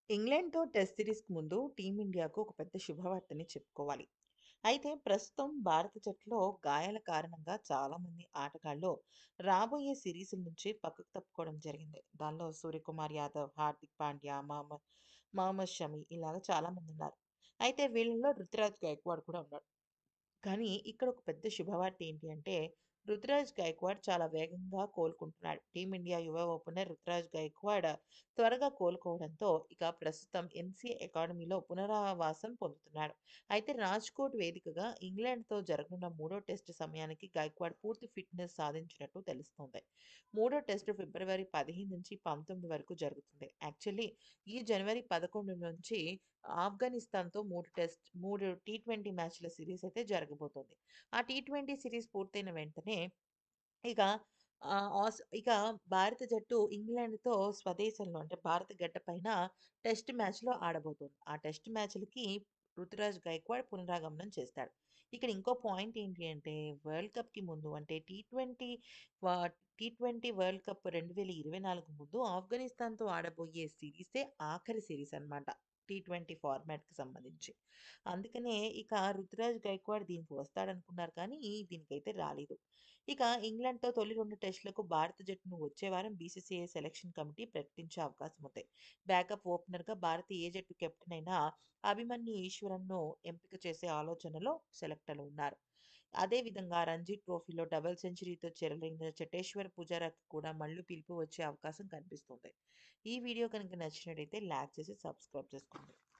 ఇంగ్లాండ్‌తో test సిరీస్‌కి ముందు టీమిండియాకు ఒక పెద్ద శుభవార్తని చెప్పుకోవాలి. అయితే ప్రస్తుతం భారత జట్టులో గాయాల కారణంగా చాలామంది ఆటగాళ్ళు రాబోయే సిరీస్‌ల నుంచి పక్కకు తప్పుకోవడం జరిగింది. దానిలో సూర్యకుమార్ యాదవ్, హార్దిక్ పాండ్యా, మహమ్మద్ షమి ఇలాగ చాలామందున్నారు. అయితే వీళ్ళలో రుతురాజ్ గైక్వాడ్ కూడా ఉన్నాడు. కానీ ఇక్కడ ఒక పెద్ద శుభవార్త ఏంటి అంటే, రుతురాజ్ గైక్వాడ్ చాలా వేగంగా కోలుకుంటున్నాడు. టీమిండియా యువ ఓపెనర్ రుతురాజ్ గైక్వాడ్ త్వరగా కోలుకోవడంతో ఇక ప్రస్తుతం ఎంసీఏ అకాడమీలో పునరావాసం పొందుతున్నాడు. అయితే రాజ్‌కోట్ వేదికగా ఇంగ్లాండ్‌తో జరగనున్న మూడో టెస్టు సమయానికి గైక్వాడ్ పూర్తి ఫిట్‌నెస్ సాధించినట్టు తెలుస్తోంది. మూడో టెస్టు ఫిబ్రవరి 15 నుంచి 19 వరకు జరుగుతుంది. యాక్చువల్లీ ఈ జనవరి 11 నుంచి ఆఫ్ఘనిస్తాన్‌తో 3 టీ20 మ్యాచ్‌ల సీరీస్ అయితే జరగబోతోంది. ఆ టీ20 సీరీస్ పూర్తయిన వెంటనే ఇక ఇక భారత జట్టు ఇంగ్లాండ్‌తో స్వదేశంలో అంటే భారత గడ్డ పైన టెస్ట్ మ్యాచ్‌లో ఆడబోతోంది. ఆ టెస్ట్ మ్యాచ్‌లకి రుతురాజ్ గైక్వాడ్ పునరాగమనం చేస్తాడు. ఇక్కడ ఇంకో పాయింట్ ఏంటి అంటే వరల్డ్ కప్‌కి ముందు అంటే వ టీ20 వరల్డ్ కప్ 2024 ముందు ఆఫ్ఘనిస్తాన్‌తో ఆడబోయే సీరీసే ఆఖరి సీరీస్ అన్నమాట. టీ20 ఫార్మాట్‌కి సంబంధించి. అందుకనే ఇక రుతురాజ్ గైక్వాడ్ దీనికి వస్తాడనుకున్నారు కానీ దీనికైతే రాలేదు. ఇక ఇంగ్లాండ్‌తో తొలి 2 టెస్టులకు భారత జట్టును వచ్చే వారం బీసీసీఐ సెలక్షన్ కమిటీ ప్రకటించే అవకాశం ఉంది. బ్యాకప్ ఓపెనర్‌గా భారత ఏ జట్టు కెప్టెన్ అయినా అభిమన్యు ఈశ్వరన్‌ను ఎంపిక చేసే ఆలోచనలో సెలెక్టర్లు ఉన్నారు. అదే విధంగా రంజీ ట్రోఫీలో డబుల్ సెంచరీతో చెలరేగిన చటేశ్వర్ పుజారాకి కూడా మళ్ళీ పిలుపు వచ్చే అవకాశం కనిపిస్తుంది. ఈ వీడియో కనుక నచ్చినట్టయితే లైక్ చేసి సబ్స్క్రైబ్ చేసుకోండి.